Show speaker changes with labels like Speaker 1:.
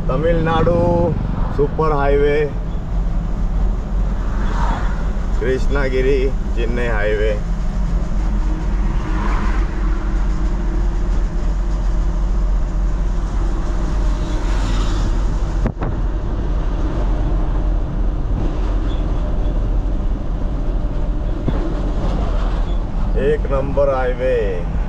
Speaker 1: Tamil Nadu super highway, Krishnagiri Chennai highway. एक number highway.